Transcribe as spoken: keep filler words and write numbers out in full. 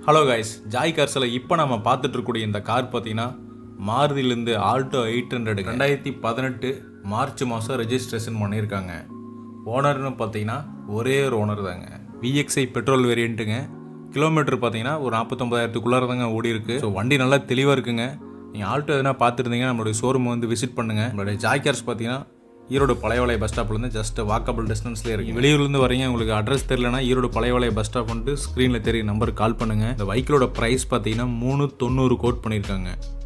Hello guys, Joy கார்ஸில் இப்போ நம்ம பார்த்துட்டு இருக்கக்கூடிய இந்த கார் பார்த்தீங்கன்னா மாருதியிலேருந்து ஆல்டோ எயிட் ஹண்ட்ரட் ரெண்டாயிரத்தி பதினெட்டு மார்ச் மாதம் ரெஜிஸ்ட்ரேஷன் பண்ணியிருக்காங்க. ஓனர்னு பார்த்தீங்கன்னா ஒரே ஒரு ஓனர் தாங்க. VXi petrol வேரியண்ட்டுங்க. கிலோமீட்டர் பார்த்தீங்கன்னா ஒரு நாற்பத்தொம்பதாயிரத்துக்குள்ளார தாங்க ஓடி இருக்கு. ஸோ வண்டி நல்லா தெளிவாக இருக்குங்க. நீங்கள் ஆல்டோ எதனா பார்த்துருந்தீங்கன்னா நம்மளுடைய ஷோரூம் வந்து விசிட் பண்ணுங்கள். நம்மளுடைய ஜாய் கார்ஸ் பார்த்தீங்கன்னா ஈரோடு பழையவளை பஸ் ஸ்டாப்லேருந்து ஜஸ்ட் வாக்கபிள் டிஸ்டன்ஸ்லேயே இருக்குது. வெளியூர்லேருந்து வரீங்க, உங்களுக்கு அட்ரஸ் தெரியலனா ஈரோடு பழையவளை பஸ் ஸ்டாப் வந்துட்டு ஸ்க்ரீனில் தெரிய நம்பருக்கு கால் பண்ணுங்கள். இந்த வெஹிக்கிளோட ப்ரைஸ் பார்த்தீங்கன்னா மூணு தொண்ணூறு கோட் பண்ணியிருக்காங்க.